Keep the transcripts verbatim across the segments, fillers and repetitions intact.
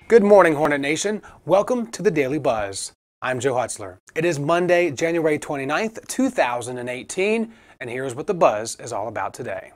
Good morning, Hornet Nation. Welcome to the Daily Buzz. I'm Joe Hutzler. It is Monday, January twenty-ninth, two thousand eighteen, and here's what the Buzz is all about today.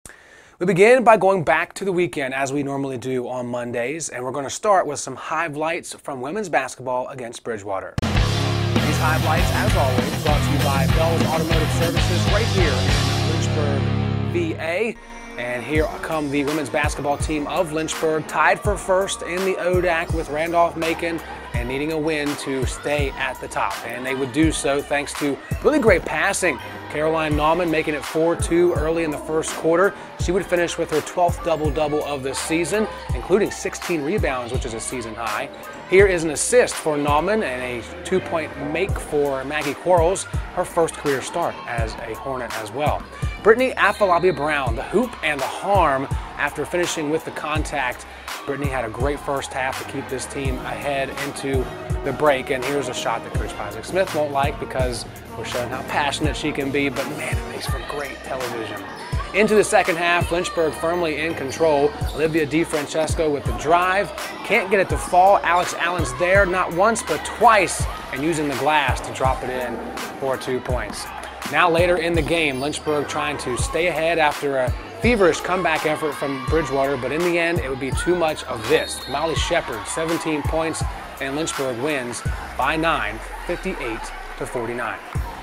We begin by going back to the weekend as we normally do on Mondays, and we're going to start with some highlights from women's basketball against Bridgewater. These highlights, as always, brought to you by Bell's Automotive Services right here in Lynchburg, V A. And here come the women's basketball team of Lynchburg, tied for first in the O D A C with Randolph-Macon and needing a win to stay at the top. And they would do so thanks to really great passing. Caroline Nauman making it four two early in the first quarter. She would finish with her twelfth double-double of the season, including sixteen rebounds, which is a season high. Here is an assist for Nauman and a two-point make for Maggie Quarles, her first career start as a Hornet as well. Brittany Afalabi-Brown, the hoop and the harm after finishing with the contact. Brittany had a great first half to keep this team ahead into the break, and here's a shot that Coach Isaac Smith won't like because we're showing how passionate she can be, but man, it makes for great television. Into the second half, Lynchburg firmly in control. Olivia DiFrancesco with the drive. Can't get it to fall. Alex Allen's there, not once, but twice, and using the glass to drop it in for two points. Now later in the game, Lynchburg trying to stay ahead after a feverish comeback effort from Bridgewater, but in the end, it would be too much of this. Molly Shepard, seventeen points, and Lynchburg wins by nine, fifty-eight to forty-nine.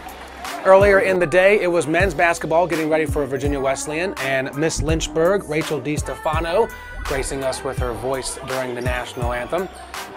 Earlier in the day, it was men's basketball getting ready for Virginia Wesleyan, and Miss Lynchburg, Rachel DiStefano, gracing us with her voice during the national anthem.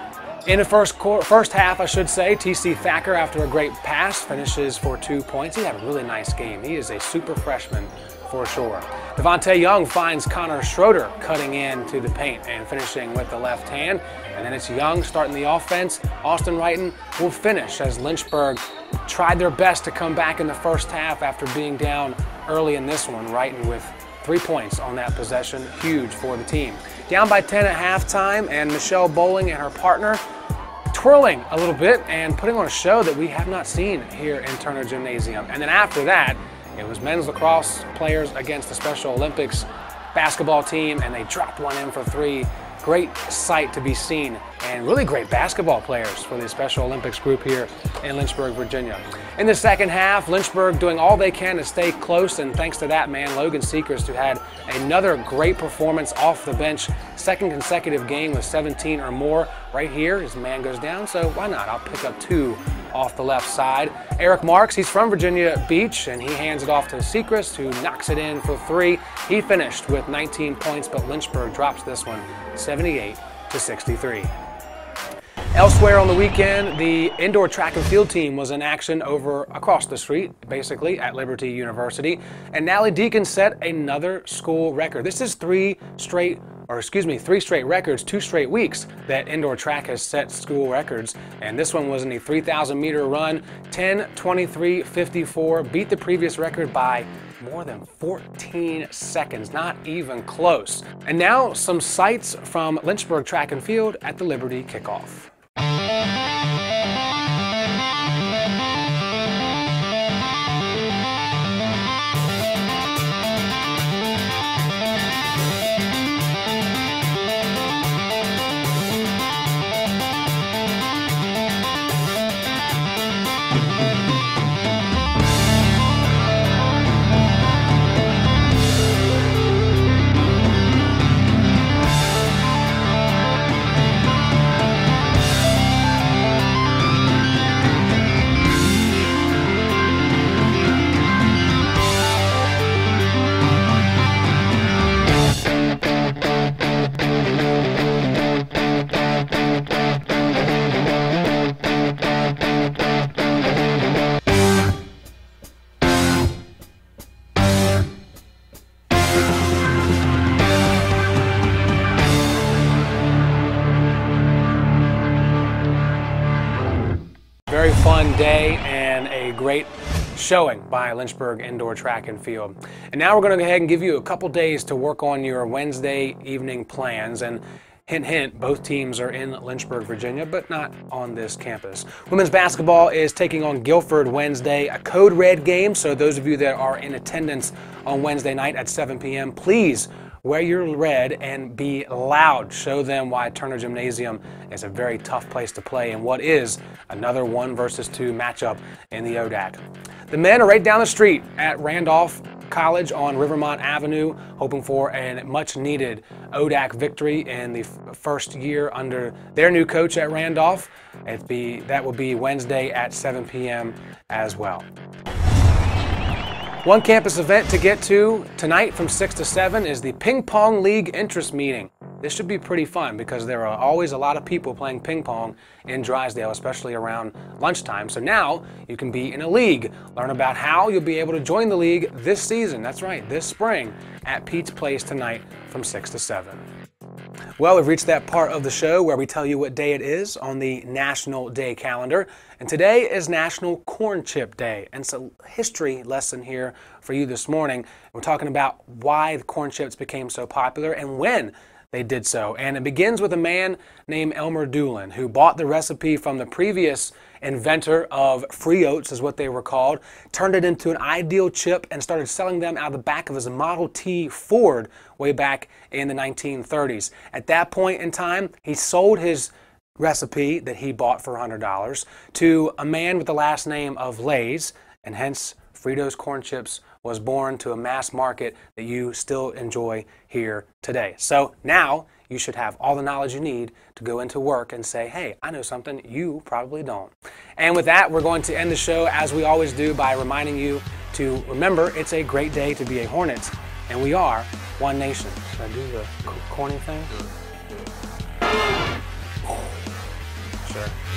In the first quarter, first half, I should say, T C Thacker, after a great pass, finishes for two points. He had a really nice game. He is a super freshman for sure. Devontae Young finds Connor Schroeder cutting into the paint and finishing with the left hand. And then it's Young starting the offense. Austin Wrighton will finish as Lynchburg tried their best to come back in the first half after being down early in this one. Wrighton with three points on that possession, huge for the team. Down by ten at halftime, and Michelle Bowling and her partner twirling a little bit and putting on a show that we have not seen here in Turner Gymnasium. And then after that, it was men's lacrosse players against the Special Olympics basketball team, and they dropped one in for three. Great sight to be seen, and really great basketball players for the Special Olympics group here in Lynchburg, Virginia. In the second half, Lynchburg doing all they can to stay close, and thanks to that man, Logan Seacrest, who had another great performance off the bench, second consecutive game with seventeen or more. Right here, his man goes down, so why not? I'll pick up two off the left side. Eric Marks, he's from Virginia Beach, and he hands it off to Seacrest, who knocks it in for three. He finished with nineteen points, but Lynchburg drops this one seventy-eight to sixty-three. Elsewhere on the weekend, the indoor track and field team was in action over across the street, basically, at Liberty University. And Nally Deacon set another school record. This is three straight, or excuse me, three straight records, two straight weeks that indoor track has set school records. And this one was in the three thousand meter run, ten twenty-three fifty-four, beat the previous record by more than fourteen seconds, not even close. And now some sights from Lynchburg track and field at the Liberty kickoff. Very fun day and a great showing by Lynchburg Indoor Track and Field. And now we're going to go ahead and give you a couple days to work on your Wednesday evening plans. And hint, hint, both teams are in Lynchburg, Virginia, but not on this campus. Women's basketball is taking on Guilford Wednesday, a code red game. So those of you that are in attendance on Wednesday night at seven p m, please wear your red and be loud. Show them why Turner Gymnasium is a very tough place to play and what is another one versus two matchup in the O D A C. The men are right down the street at Randolph College on Rivermont Avenue, hoping for a much-needed O D A C victory in the first year under their new coach at Randolph. It'd be, that will be Wednesday at seven p m as well. One campus event to get to tonight from six to seven is the Ping Pong League Interest Meeting. This should be pretty fun because there are always a lot of people playing ping pong in Drysdale, especially around lunchtime. So now you can be in a league. Learn about how you'll be able to join the league this season. That's right, this spring at Pete's Place tonight from six to seven. Well, we've reached that part of the show where we tell you what day it is on the National Day calendar. And today is National Corn Chip Day. And it's a history lesson here for you this morning. We're talking about why the corn chips became so popular and when they did so. And it begins with a man named Elmer Doolin, who bought the recipe from the previous inventor of free oats, is what they were called, turned it into an ideal chip and started selling them out of the back of his Model T Ford way back in the nineteen thirties. At that point in time, he sold his recipe that he bought for one hundred dollars to a man with the last name of Lay's, and hence Fritos corn chips was born to a mass market that you still enjoy here today. So now you should have all the knowledge you need to go into work and say, hey, I know something you probably don't. And with that, we're going to end the show as we always do by reminding you to remember it's a great day to be a Hornets, and we are one nation. Should I do the corny thing? Do it. Do it. Sure.